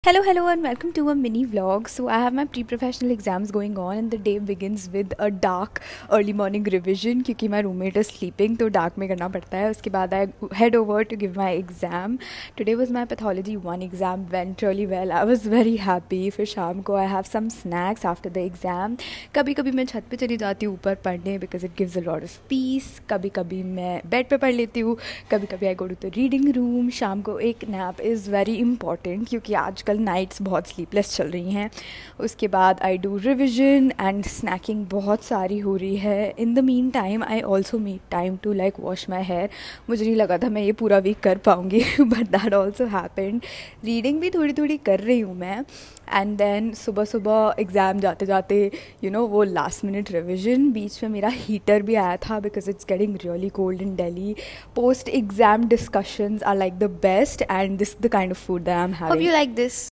Hello, and welcome to a mini vlog. So, I have my pre professional exams going on, and the day begins with a dark early morning revision क्योंकि my roommate is sleeping, तो dark में करना पड़ता है. उसके बाद I head over to give my exam. Today was my pathology 1 exam, went really well. I was very happy. फिर शाम को I have some snacks after the exam. कभी कभी मैं छत पे चली जाती हूँ ऊपर पढ़ने because it gives a lot of peace. कभी कभी मैं बेड पे पढ़ लेती हूँ. कभी कभी I go to the reading room. शाम को एक nap is very important क्योंकि आजकल नाइट्स बहुत स्लीपलेस चल रही हैं. उसके बाद I do revision and snacking बहुत सारी हो रही है. In the meantime I also meet time to like wash my hair. मुझे नहीं लगा था मैं ये पूरा वीक कर पाऊँगी but that also happened. Reading भी थोड़ी थोड़ी कर रही हूँ मैं. एंड देन सुबह सुबह एग्ज़ाम जाते जाते वो लास्ट मिनट रिविजन. बीच में मेरा हीटर भी आया था because it's getting really cold in Delhi. Post exam discussions are like the best and this the kind of food that I am Hope having. you like this.